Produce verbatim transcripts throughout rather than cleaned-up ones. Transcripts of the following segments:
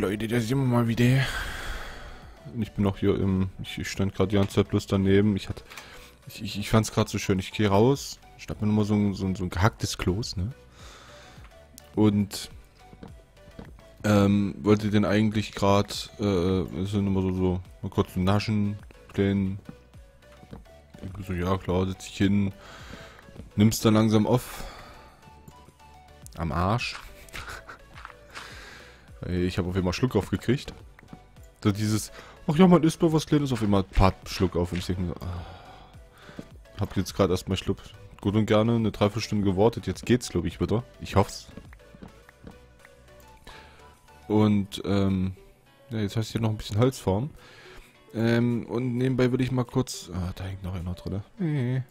Leute, da sind wir mal wieder. Und ich bin noch hier im... Ich, ich stand gerade die ganze Zeit bloß daneben. Ich hatte... Ich, ich, ich fand es gerade so schön. Ich gehe raus. Ich hab mir nochmal so ein, so, ein, so ein gehacktes Kloß, ne? Und... Ähm, wollte den eigentlich gerade... Äh, ist immer so, so... Mal kurz so naschen. Kleinen... So, ja klar, setz ich hin. Nimm's dann langsam auf. Am Arsch. Ich habe auf einmal Schluck aufgekriegt. So dieses, ach ja, man isst mal was Kleines, auf einmal paar Schluck auf. Und ich denke mir so, ah, hab jetzt gerade erstmal Schluck. Gut und gerne eine Dreiviertelstunde gewartet. Jetzt geht's, glaube ich, wieder. Ich hoff's. Und, ähm, ja, jetzt heißt hier noch ein bisschen Holz fahren. Ähm, und nebenbei würde ich mal kurz, ah, da hängt noch einer drin. Nee.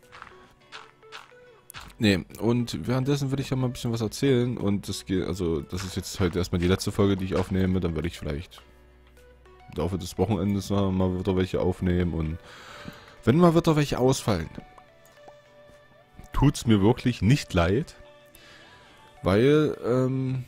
Nee, und währenddessen würde ich ja mal ein bisschen was erzählen und das geht, also das ist jetzt heute erstmal die letzte Folge, die ich aufnehme, dann werde ich vielleicht im Laufe des Wochenendes noch mal wieder welche aufnehmen und wenn mal wieder welche ausfallen, tut's mir wirklich nicht leid, weil, ähm,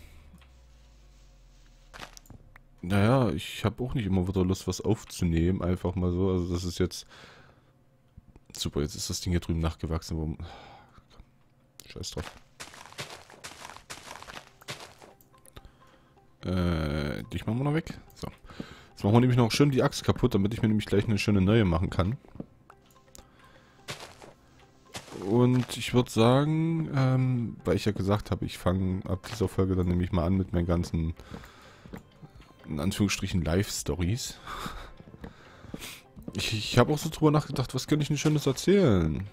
naja, ich habe auch nicht immer wieder Lust, was aufzunehmen, einfach mal so, also das ist jetzt, super, jetzt ist das Ding hier drüben nachgewachsen, wo... Scheiß drauf. Äh, dich machen wir noch weg. So. Jetzt machen wir nämlich noch schön die Axt kaputt, damit ich mir nämlich gleich eine schöne neue machen kann. Und ich würde sagen, ähm, weil ich ja gesagt habe, ich fange ab dieser Folge dann nämlich mal an mit meinen ganzen, in Anführungsstrichen, Live-Stories. Ich, ich habe auch so drüber nachgedacht, was kann ich denn Schönes erzählen?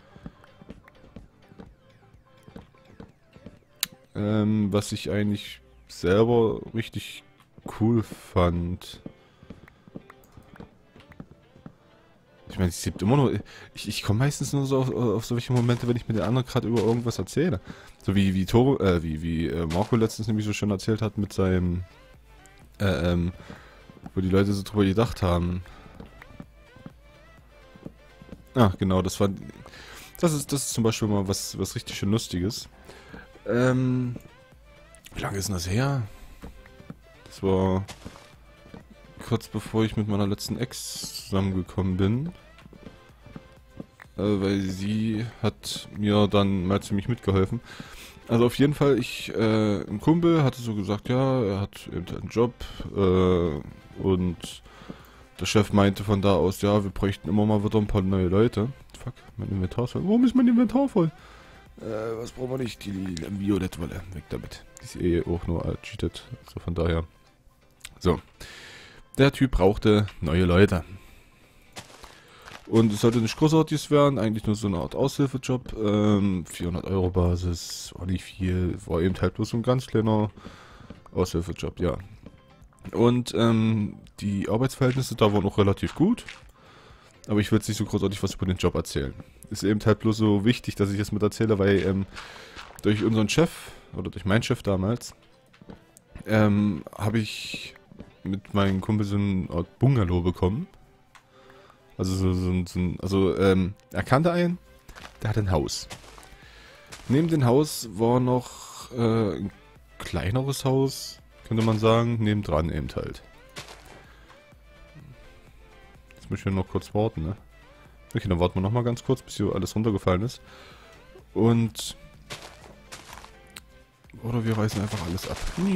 Ähm, was ich eigentlich selber richtig cool fand. Ich meine, es gibt immer nur... Ich, ich komme meistens nur so auf, auf solche Momente, wenn ich mit den anderen gerade über irgendwas erzähle. So wie, wie Toro, äh, wie, wie äh, Marco letztens nämlich so schön erzählt hat mit seinem... Äh, ähm, wo die Leute so drüber gedacht haben. Ah, genau, das war... Das ist, das ist zum Beispiel mal was, was richtig schön Lustiges. Ähm, wie lange ist denn das her? Das war kurz bevor ich mit meiner letzten Ex zusammengekommen bin. Äh, weil sie hat mir dann mal ziemlich mitgeholfen. Also auf jeden Fall, ich, äh, ein Kumpel hatte so gesagt, ja, er hat eben einen Job, äh, und der Chef meinte von da aus, ja, wir bräuchten immer mal wieder ein paar neue Leute. Fuck, mein Inventar ist voll. Warum ist mein Inventar voll? Äh, was brauchen wir nicht? Die, die, die Violett-Wolle. Weg damit. Die ist eh auch nur cheated. So von daher. So. Der Typ brauchte neue Leute. Und es sollte nicht großartig werden. Eigentlich nur so eine Art Aushilfejob. Ähm, vierhundert Euro Basis. War nicht viel. War eben halt bloß so ein ganz kleiner Aushilfejob, ja. Und, ähm, die Arbeitsverhältnisse da waren auch relativ gut. Aber ich will jetzt nicht so großartig was über den Job erzählen. Ist eben halt bloß so wichtig, dass ich das mit erzähle, weil ähm, durch unseren Chef, oder durch meinen Chef damals, ähm, habe ich mit meinem Kumpel so eine Art Bungalow bekommen. Also so, so, so ein, also ähm, er kannte einen, der hat ein Haus. Neben dem Haus war noch äh, ein kleineres Haus, könnte man sagen, nebendran eben halt. Jetzt muss ich noch kurz warten, ne? Okay, dann warten wir noch mal ganz kurz, bis hier alles runtergefallen ist. Und... Oder wir reißen einfach alles ab.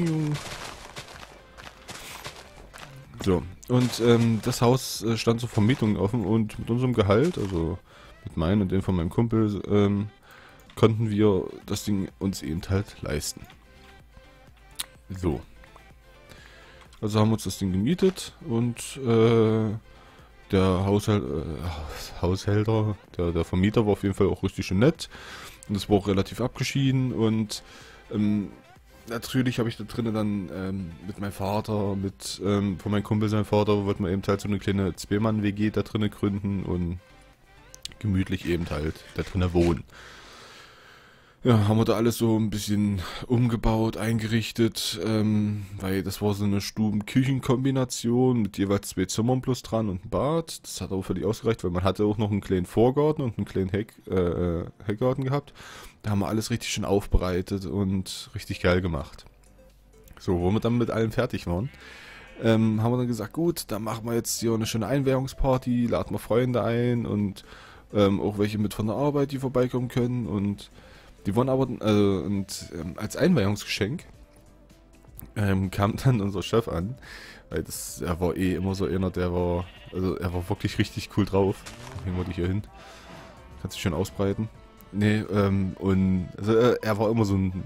So, und ähm, das Haus äh, stand zur Vermietung offen und mit unserem Gehalt, also mit meinem und dem von meinem Kumpel, ähm, konnten wir das Ding uns eben halt leisten. So. Also haben wir uns das Ding gemietet und äh, der Haushalt, äh, Haushälter, der, der Vermieter war auf jeden Fall auch richtig schön nett. Und das war auch relativ abgeschieden. Und ähm, natürlich habe ich da drinnen dann ähm, mit meinem Vater, mit ähm, von meinem Kumpel seinem Vater, wollten wir eben halt so eine kleine Zwei-Mann-W G da drinnen gründen und gemütlich eben halt da drinnen wohnen. Ja, haben wir da alles so ein bisschen umgebaut, eingerichtet, ähm, weil das war so eine Stuben-Küchen-Kombination mit jeweils zwei Zimmern plus dran und ein Bad. Das hat auch völlig ausgereicht, weil man hatte auch noch einen kleinen Vorgarten und einen kleinen Heck, äh, Heckgarten gehabt. Da haben wir alles richtig schön aufbereitet und richtig geil gemacht. So, wo wir dann mit allem fertig waren, ähm, haben wir dann gesagt, gut, dann machen wir jetzt hier eine schöne Einweihungsparty, laden wir Freunde ein und ähm, auch welche mit von der Arbeit, die vorbeikommen können. Und die wollen aber, äh, und ähm, als Einweihungsgeschenk ähm, kam dann unser Chef an, weil das, er war eh immer so einer, der war, also er war wirklich richtig cool drauf. Nehmen wir die hier hin. Kannst dich schön ausbreiten. Nee, ähm, und also, äh, er war immer so ein,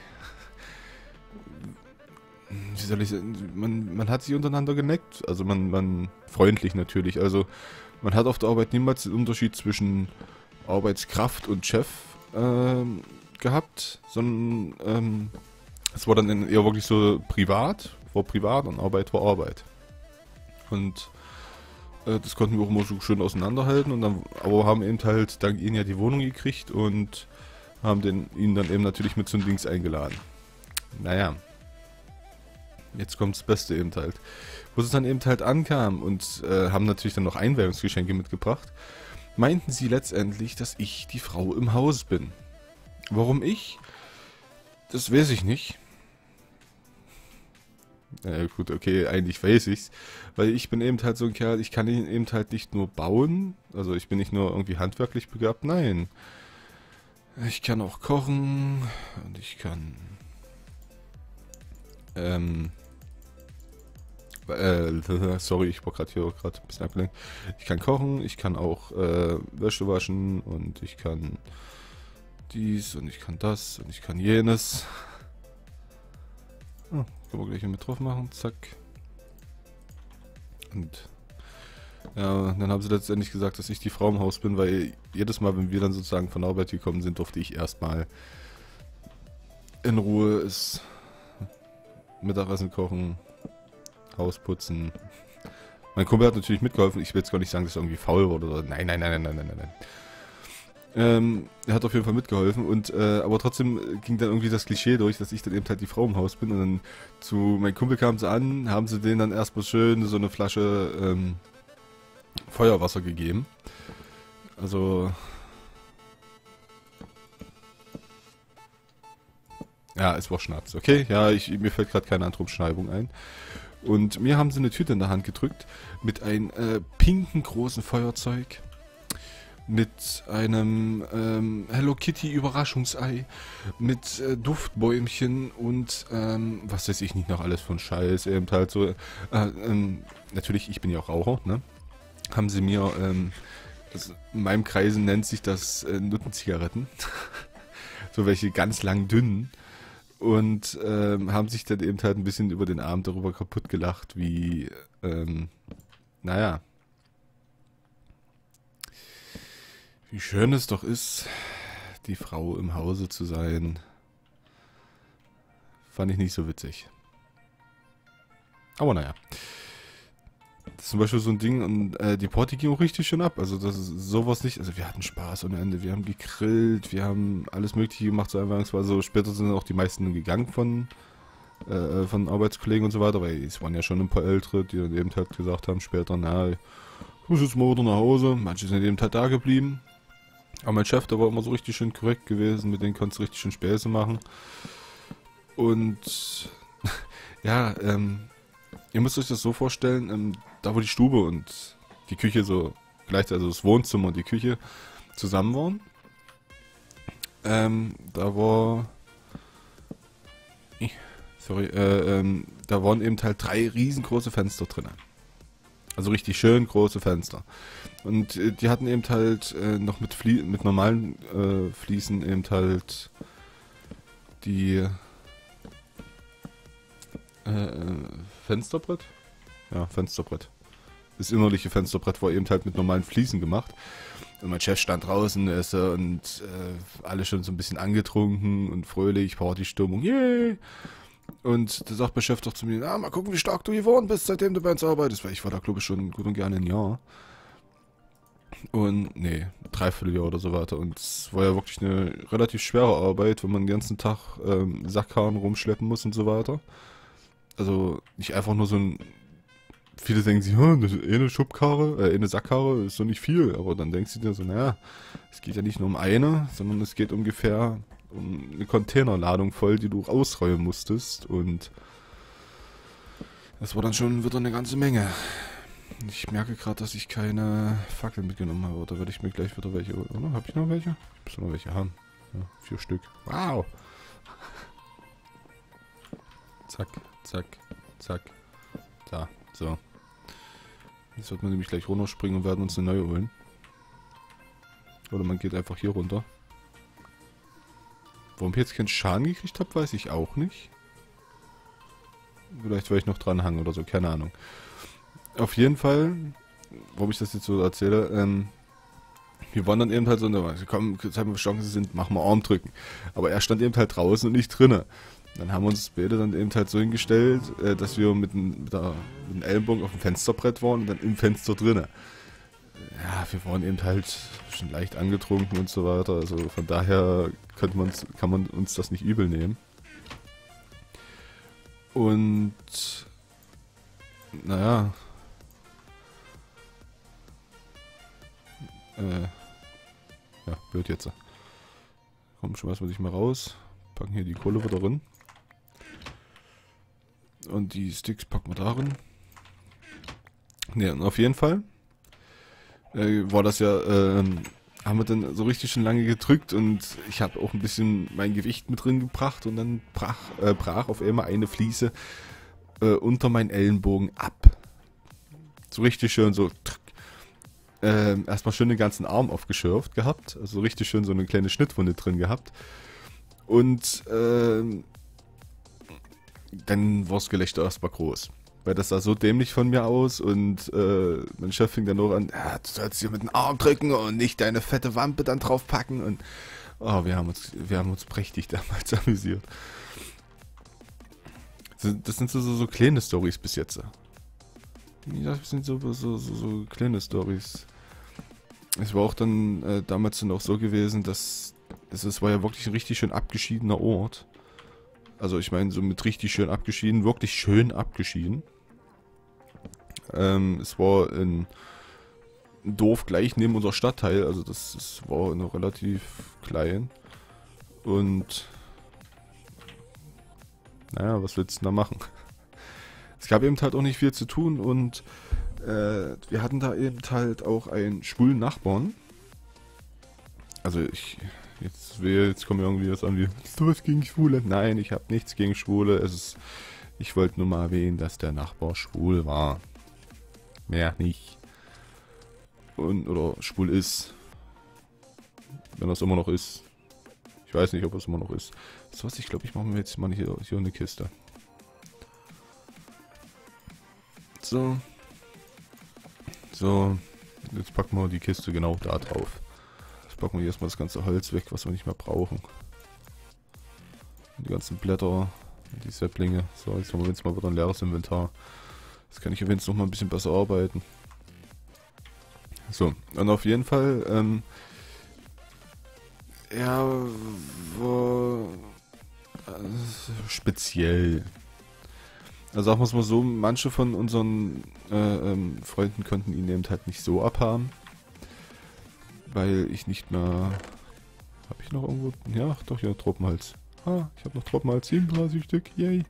wie soll ich sagen, man, man hat sich untereinander geneckt, also man, man, freundlich natürlich, also man hat auf der Arbeit niemals den Unterschied zwischen Arbeitskraft und Chef ähm, gehabt, sondern ähm, es war dann eher wirklich so privat, war privat und Arbeit war Arbeit. Und äh, das konnten wir auch immer so schön auseinanderhalten, und dann, aber haben eben halt dank ihnen ja die Wohnung gekriegt und haben den, ihn dann eben natürlich mit so einem Dings eingeladen. Naja. Jetzt kommt das Beste eben halt. Wo es dann eben halt ankam und äh, haben natürlich dann noch Einweihungsgeschenke mitgebracht, meinten sie letztendlich, dass ich die Frau im Haus bin. Warum ich? Das weiß ich nicht. Ja gut, okay, eigentlich weiß ich's. Weil ich bin eben halt so ein Kerl, ich kann ihn eben halt nicht nur bauen, also ich bin nicht nur irgendwie handwerklich begabt, nein. Ich kann auch kochen und ich kann... Ähm... Äh, sorry, ich war gerade hier gerade ein bisschen abgelenkt. Ich kann kochen, ich kann auch äh, Wäsche waschen und ich kann dies und ich kann das und ich kann jenes. Oh, können wir gleich mit drauf machen, zack. Und ja, dann haben sie letztendlich gesagt, dass ich die Frau im Haus bin, weil jedes Mal, wenn wir dann sozusagen von der Arbeit gekommen sind, durfte ich erstmal in Ruhe es Mittagessen kochen, Haus putzen. Mein Kumpel hat natürlich mitgeholfen. Ich will jetzt gar nicht sagen, dass er irgendwie faul wurde oder so. Nein, nein, nein, nein, nein, nein, nein. Ähm, er hat auf jeden Fall mitgeholfen, und äh, aber trotzdem ging dann irgendwie das Klischee durch, dass ich dann eben halt die Frau im Haus bin, und dann zu meinem Kumpel kam sie an, haben sie denen dann erstmal schön so eine Flasche ähm, Feuerwasser gegeben. Also ja, es war Schnaps, okay? Ja, ich, mir fällt gerade keine andere Umschreibung ein. Und mir haben sie eine Tüte in der Hand gedrückt mit einem äh, pinken großen Feuerzeug, mit einem ähm, Hello Kitty Überraschungsei, mit äh, Duftbäumchen und ähm, was weiß ich nicht noch alles von Scheiß, eben halt so. Äh, ähm, natürlich, ich bin ja auch Raucher, ne? Haben sie mir, ähm, das, in meinem Kreisen nennt sich das äh, Nuttenzigaretten. So welche ganz lang dünnen. Und ähm, haben sich dann eben halt ein bisschen über den Abend darüber kaputt gelacht, wie, ähm, naja, wie schön es doch ist, die Frau im Hause zu sein. Fand ich nicht so witzig. Aber naja. Das ist zum Beispiel so ein Ding, und äh, die Party ging auch richtig schön ab. Also das ist sowas nicht, also wir hatten Spaß ohne Ende. Wir haben gegrillt, wir haben alles Mögliche gemacht, so einweihungsweise. Später sind auch die meisten gegangen von, äh, von Arbeitskollegen und so weiter, weil es waren ja schon ein paar Ältere, die dann eben halt gesagt haben später, na, ich muss jetzt mal wieder nach Hause. Manche sind eben halt da geblieben. Aber mein Chef, der war immer so richtig schön korrekt gewesen, mit denen konntest du richtig schön Späße machen. Und ja, ähm, ihr müsst euch das so vorstellen, ähm, da wo die Stube und die Küche so gleichzeitig, also das Wohnzimmer und die Küche zusammen waren, ähm, da war, sorry, äh, ähm, da waren eben halt drei riesengroße Fenster drin. Also richtig schön große Fenster. Und äh, die hatten eben halt äh, noch mit, Flie mit normalen äh, Fliesen eben halt die äh, Fensterbrett? Ja, Fensterbrett. Das innerliche Fensterbrett war eben halt mit normalen Fliesen gemacht. Und mein Chef stand draußen ist, äh, und äh, alle schon so ein bisschen angetrunken und fröhlich, Partystimmung, yay! Und da sagt mein Chef doch zu mir, ah, mal gucken, wie stark du geworden bist, seitdem du bei uns arbeitest. Weil ich war da, glaube ich, schon gut und gerne ein Jahr. Und, nee, dreiviertel Jahr oder so weiter. Und es war ja wirklich eine relativ schwere Arbeit, wenn man den ganzen Tag ähm, Sackkarren rumschleppen muss und so weiter. Also nicht einfach nur so ein... Viele denken sich, hm, eine Schubkarre, äh, eine Sackkarre ist doch nicht viel. Aber dann denkst du dir so, naja, es geht ja nicht nur um eine, sondern es geht ungefähr um eine Containerladung voll, die du ausräumen musstest. Und Das war dann schon wieder eine ganze Menge. Ich merke gerade, dass ich keine Fackeln mitgenommen habe. Oder werde ich mir gleich wieder welche, oder? Habe ich noch welche? Ich muss noch welche haben. Ja, vier Stück. Wow! Zack, zack, zack. Da, so. Jetzt wird man nämlich gleich runterspringen und werden uns eine neue holen. Oder man geht einfach hier runter. Warum ich jetzt keinen Schaden gekriegt habe, weiß ich auch nicht. Vielleicht, weil ich noch dran hange oder so, keine Ahnung. Auf jeden Fall, warum ich das jetzt so erzähle, ähm, wir waren dann eben halt so, komm, jetzt haben wir Chancen sind, machen wir Armdrücken. Aber er stand eben halt draußen und nicht drinnen. Dann haben wir uns beide dann eben halt so hingestellt, äh, dass wir mit, ein, mit, der, mit dem Ellenbogen auf dem Fensterbrett waren und dann im Fenster drinnen. Ja, wir waren eben halt schon leicht angetrunken und so weiter. Also von daher könnte man's, kann man uns das nicht übel nehmen. Und naja. Äh, ja, blöd jetzt. Komm, schmeißen wir dich mal raus. Packen hier die Kohle wieder drin. Und die Sticks packen wir darin. Ne, und auf jeden Fall äh, war das ja, äh, haben wir dann so richtig schon lange gedrückt und ich habe auch ein bisschen mein Gewicht mit drin gebracht und dann brach, äh, brach auf einmal eine Fliese äh, unter meinen Ellenbogen ab. So richtig schön so. Äh, erstmal schön den ganzen Arm aufgeschürft gehabt, also richtig schön so eine kleine Schnittwunde drin gehabt. Und äh, dann war das Gelächter erstmal groß. Weil das sah so dämlich von mir aus und äh, mein Chef fing dann noch an, ja, du sollst hier mit dem Arm drücken und nicht deine fette Wampe dann drauf packen. Und oh, wir haben uns, wir haben uns prächtig damals amüsiert. Das sind so, so, so kleine Storys bis jetzt. Das sind so, so, so, so kleine Storys. Es war auch dann äh, damals dann auch so gewesen, dass es, es war ja wirklich ein richtig schön abgeschiedener Ort. Also ich meine, so mit richtig schön abgeschieden, wirklich schön abgeschieden. Ähm, es war ein Dorf gleich neben unser Stadtteil, also das, das war noch relativ klein. Und naja, was willst du da machen? Es gab eben halt auch nicht viel zu tun und äh, wir hatten da eben halt auch einen schwulen Nachbarn. Also ich... Jetzt, jetzt kommen wir irgendwie was an wie, so was gegen Schwule? Nein, ich habe nichts gegen Schwule. Es ist, ich wollte nur mal erwähnen, dass der Nachbar schwul war. Mehr nicht. Und, oder schwul ist. Wenn das immer noch ist. Ich weiß nicht, ob es immer noch ist. So was, ich glaube, ich mache mir jetzt mal hier, hier eine Kiste. So. So. Jetzt packen wir die Kiste genau da drauf. Packen wir erstmal das ganze Holz weg, was wir nicht mehr brauchen. Die ganzen Blätter, die Säpplinge. So, jetzt haben wir jetzt mal wieder ein leeres Inventar. Jetzt kann ich eventuell noch mal ein bisschen besser arbeiten. So, und auf jeden Fall, ähm, ja, war äh, speziell. Also sagen wir es mal so, manche von unseren äh, ähm, Freunden konnten ihn eben halt nicht so abhaben. Weil ich nicht mehr... Habe ich noch irgendwo... Ja, doch, hier Tropenhals. Ah, ich habe noch Tropenhals, siebenunddreißig Stück, yay.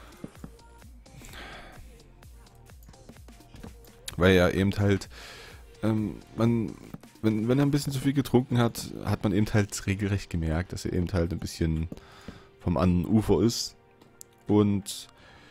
Weil er eben halt... Ähm, man... Wenn, wenn er ein bisschen zu viel getrunken hat, hat man eben halt regelrecht gemerkt, dass er eben halt ein bisschen vom anderen Ufer ist. Und...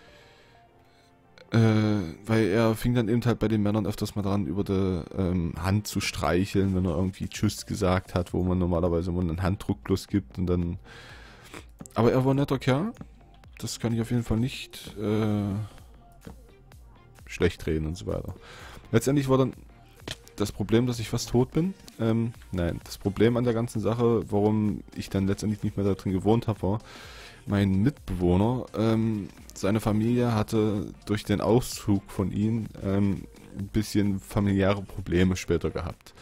Äh, weil er fing dann eben halt bei den Männern öfters mal dran, über die ähm, Hand zu streicheln, wenn er irgendwie Tschüss gesagt hat, wo man normalerweise immer einen Handdruck bloß gibt und dann... Aber er war ein netter Kerl. Das kann ich auf jeden Fall nicht äh, schlecht reden und so weiter. Letztendlich war dann das Problem, dass ich fast tot bin. Ähm, nein, das Problem an der ganzen Sache, warum ich dann letztendlich nicht mehr da drin gewohnt habe, war, mein Mitbewohner, ähm, seine Familie hatte durch den Auszug von ihm ähm, ein bisschen familiäre Probleme später gehabt.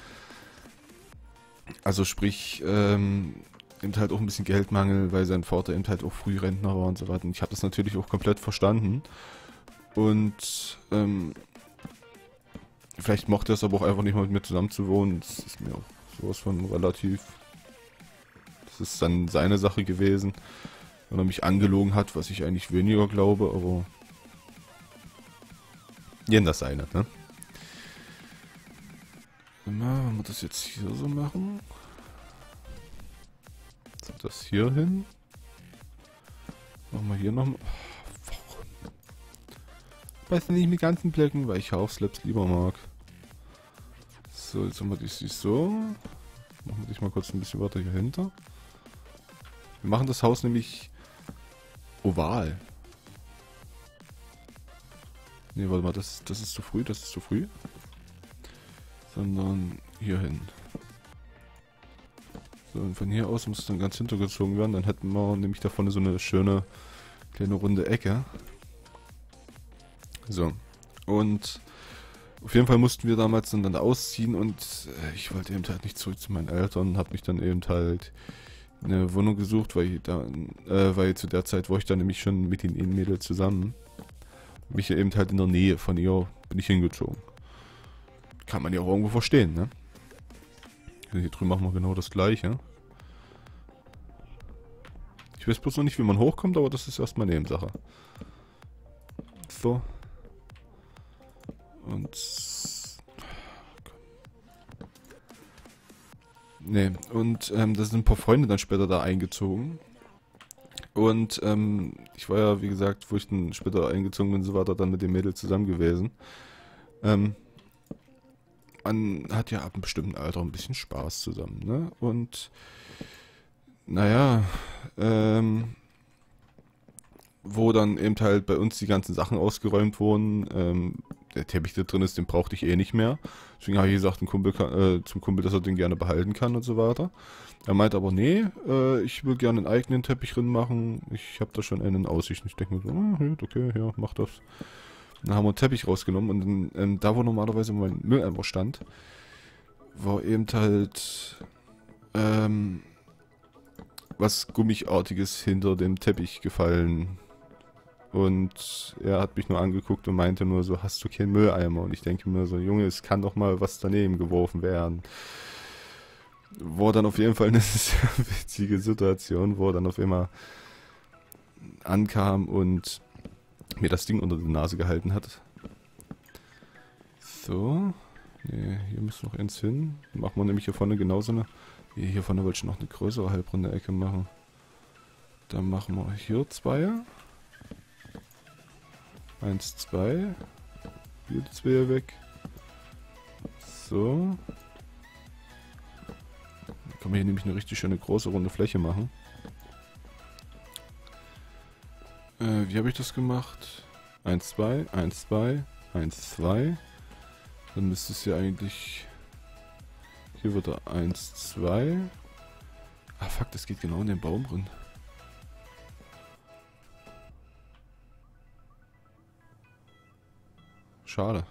Also sprich, ähm, eben halt auch ein bisschen Geldmangel, weil sein Vater eben halt auch Frührentner war und so weiter. Und ich habe das natürlich auch komplett verstanden. Und ähm, vielleicht mochte er es aber auch einfach nicht mal mit mir zusammen zu wohnen. Das ist mir auch sowas von relativ... Das ist dann seine Sache gewesen. Wenn er mich angelogen hat, was ich eigentlich weniger glaube, aber Jeden das seine, ne? Mal, wenn wir das jetzt hier so machen. So, das hier hin. Machen wir hier nochmal. Warum? Weiß nicht mit ganzen Blöcken, weil ich Half-Slaps lieber mag. So, jetzt haben wir das so. Machen wir dich mal kurz ein bisschen weiter hier hinter. Wir machen das Haus nämlich oval. Ne, warte mal, das, das ist zu früh, das ist zu früh. Sondern hier hin. So, und von hier aus muss es dann ganz hintergezogen werden. Dann hätten wir nämlich da vorne so eine schöne kleine runde Ecke. So. Und auf jeden Fall mussten wir damals dann, dann ausziehen und äh, ich wollte eben halt nicht zurück zu meinen Eltern. Habe mich dann eben halt eine Wohnung gesucht, weil ich da, äh, weil zu der Zeit war ich dann nämlich schon mit den Mädels zusammen. Mich eben halt in der Nähe von ihr bin ich hingezogen. Kann man ja auch irgendwo verstehen, ne? Hier drüben machen wir genau das gleiche. Ich weiß bloß noch nicht, wie man hochkommt, aber das ist erstmal Nebensache. So. Und... Ne, und ähm, da sind ein paar Freunde dann später da eingezogen. Und ähm, ich war ja, wie gesagt, wo ich dann später eingezogen bin, so weiter, dann mit dem Mädel zusammen gewesen. Ähm, man hat ja ab einem bestimmten Alter ein bisschen Spaß zusammen, ne? Und naja, ähm, wo dann eben halt bei uns die ganzen Sachen ausgeräumt wurden, ähm, der Teppich, der drin ist, den brauchte ich eh nicht mehr. Deswegen habe ich gesagt, ein Kumpel kann, äh, zum Kumpel, dass er den gerne behalten kann und so weiter. Er meinte aber, nee, äh, ich will gerne einen eigenen Teppich drin machen. Ich habe da schon einen in Aussicht. Ich denke mir so, ah, okay, ja, mach das. Dann haben wir einen Teppich rausgenommen und ähm, da, wo normalerweise mein Mülleimer stand, war eben halt ähm, was Gummiartiges hinter dem Teppich gefallen. Und er hat mich nur angeguckt und meinte nur so, hast du keinen Mülleimer? Und ich denke mir so, Junge, es kann doch mal was daneben geworfen werden. War dann auf jeden Fall eine sehr witzige Situation, wo er dann auf einmal ankam und mir das Ding unter die Nase gehalten hat. So. Ne, hier müssen noch eins hin. Dann machen wir nämlich hier vorne genauso eine... Hier vorne wollte ich noch eine größere halbrunde Ecke machen. Dann machen wir hier zwei. Eins, zwei. Hier die zwei weg. So. Dann kann man hier nämlich eine richtig schöne große runde Fläche machen. Äh, wie habe ich das gemacht? eins, zwei, eins, zwei, eins, zwei. Dann müsste es ja eigentlich... Hier wird er eins, zwei. Ah fuck, das geht genau in den Baum drin. Schade.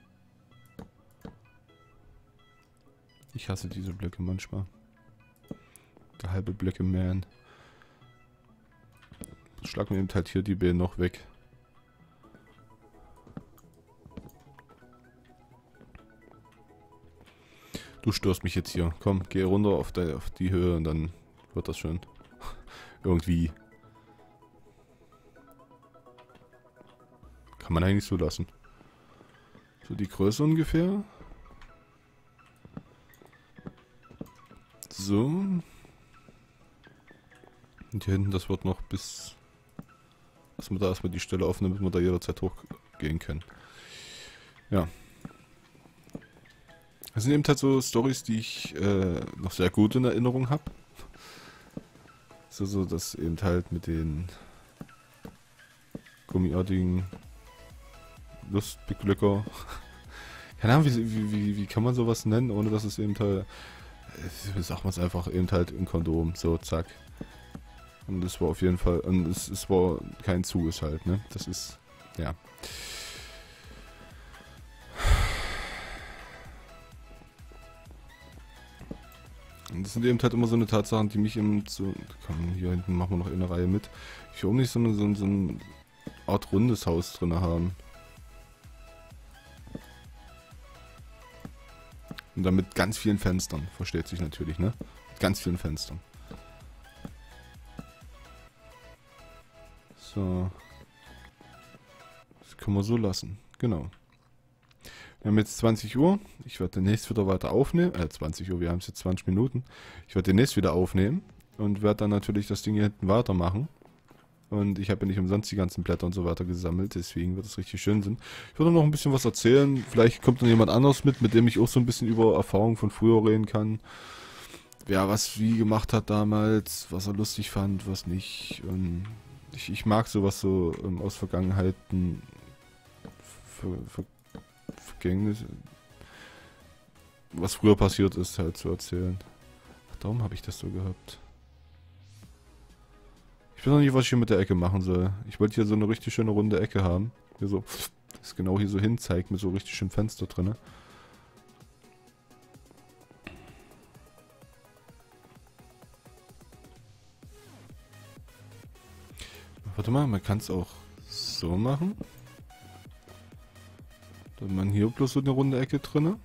Ich hasse diese Blöcke manchmal. Der halbe Blöcke Man. Schlag mir eben halt hier die Beine noch weg. Du störst mich jetzt hier. Komm, geh runter auf die, auf die Höhe und dann wird das schon. Irgendwie. Kann man eigentlich so lassen. So die Größe ungefähr. So. Und hier hinten, das wird noch bis... Dass wir da erstmal die Stelle aufnehmen, damit wir da jederzeit hochgehen können. Ja. Das sind eben halt so Storys, die ich äh, noch sehr gut in Erinnerung habe. So, so, dass eben halt mit den gummiartigen Lustbeglücker. Keine Ahnung, wie, wie, wie kann man sowas nennen, ohne dass es eben halt, äh, sagt man es einfach, eben halt ein Kondom. So, zack. Und das war auf jeden Fall, und es, es war kein Zuges halt, ne? Das ist, ja. Und das sind eben halt immer so eine Tatsachen, die mich eben so, komm, hier hinten machen wir noch eine Reihe mit. Ich will auch nicht so eine, so, so eine Art rundes Haus drin haben. Und dann mit ganz vielen Fenstern, versteht sich natürlich, ne? Mit ganz vielen Fenstern. So. Das können wir so lassen, genau. Wir haben jetzt zwanzig Uhr. Ich werde demnächst wieder weiter aufnehmen. Äh, zwanzig Uhr, wir haben es jetzt zwanzig Minuten. Ich werde demnächst wieder aufnehmen und werde dann natürlich das Ding hier hinten weitermachen. Und ich habe ja nicht umsonst die ganzen Blätter und so weiter gesammelt, deswegen wird es richtig schön sein. Ich würde noch ein bisschen was erzählen. Vielleicht kommt dann jemand anderes mit, mit dem ich auch so ein bisschen über Erfahrungen von früher reden kann. Wer was wie gemacht hat damals, was er lustig fand, was nicht. Und ich, ich mag sowas so ähm, aus Vergangenheiten, Ver, Ver, Vergängnis, was früher passiert ist, halt zu erzählen. Ach, darum habe ich das so gehabt. Ich weiß noch nicht, was ich hier mit der Ecke machen soll. Ich wollte hier so eine richtig schöne runde Ecke haben. Hier so, das genau hier so hin zeigt, mit so richtig schönem Fenster drin. Warte mal, man kann es auch so machen. Dann hat man hier bloß so eine runde Ecke drin. Und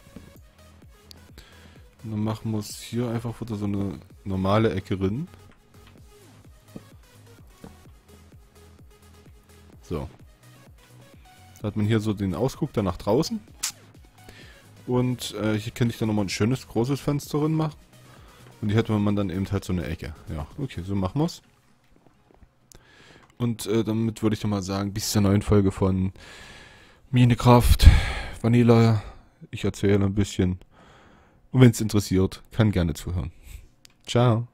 dann machen wir es hier einfach wieder so eine normale Ecke drin. So. Da hat man hier so den Ausguck dann nach draußen. Und äh, hier könnte ich dann nochmal ein schönes, großes Fenster drin machen. Und hier hätte man dann eben halt so eine Ecke. Ja, okay, so machen wir es. Und äh, damit würde ich dann mal sagen, bis zur neuen Folge von Minecraft Vanilla. Ich erzähle ein bisschen. Und wenn es interessiert, kann gerne zuhören. Ciao.